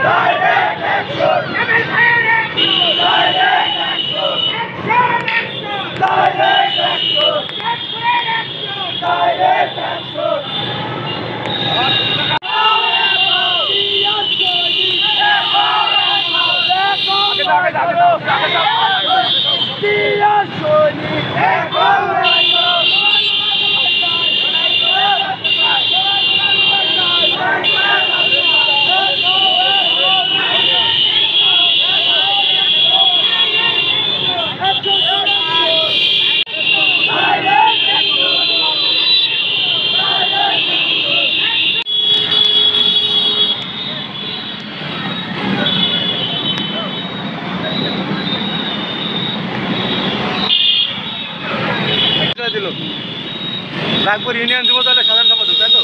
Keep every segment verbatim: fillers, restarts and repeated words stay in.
Nagpur union যুব দলের সাধারণ সম্পাদক তাই তো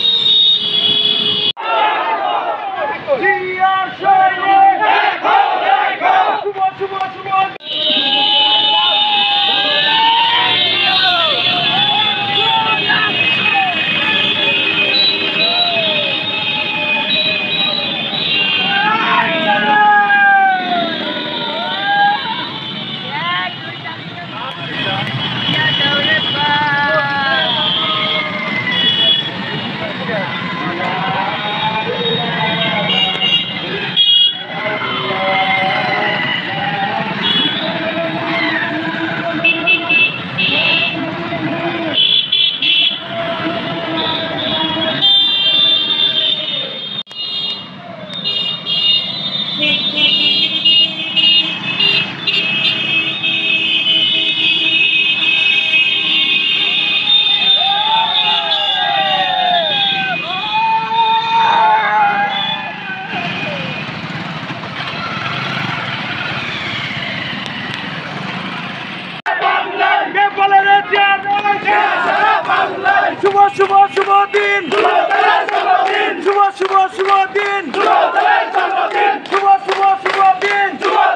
শুভ শুভ শুভ দিন শুভ শুভ শুভ দিন শুভ শুভ শুভ দিন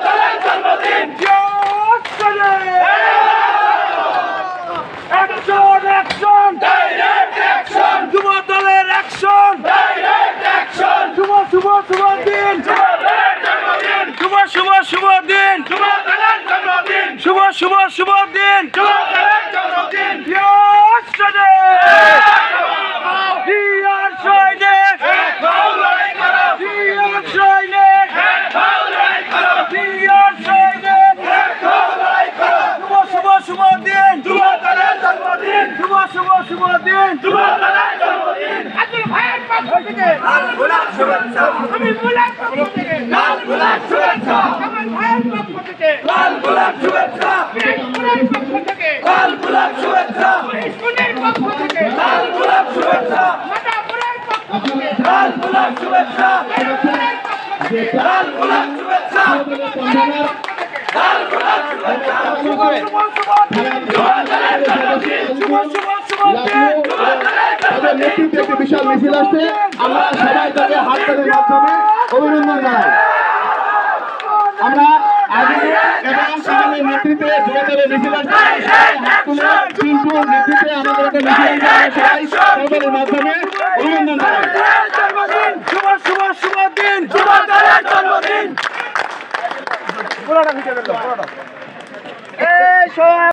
অ্যাকশন অ্যাকশন যুব দলের অ্যাকশন শুভ শুভ শুভ দিন শুভ শুভ শুভ দিন শুভ শুভ শুভ দিন আমি বুলার পক্ষ থেকে লাল গোলাপ শুভেচ্ছা আমার ভাইয়ের পক্ষ থেকে লাল গোলাপ শুভেচ্ছা বুলার পক্ষ থেকে লাল গোলাপ শুভেচ্ছা স্কুলের পক্ষ থেকে লাল গোলাপ শুভেচ্ছা মাতা বুলার পক্ষ থেকে লাল গোলাপ শুভেচ্ছা লাল গোলাপ শুভেচ্ছা লাল গোলাপ শুভেচ্ছা শুভ শুভ শুভ শুভ তাদের নেতৃত্বে একটি বিশাল মিছিল আসছে আমরা সবাই তাদের হাত তাদের মাধ্যমে অভিনন্দন জানাই আমরা আগে এবং আমাদের নেতৃত্বে যুবদলের মিছিল আসছে হাত তুলে কিন্তু নেতৃত্বে আমাদের একটা মিছিল সবাই সবার মাধ্যমে অভিনন্দন জানাই শুভ শুভ শুভ দিন যুবদলের জন্মদিন পুরোটা ভিতরে পুরোটা এই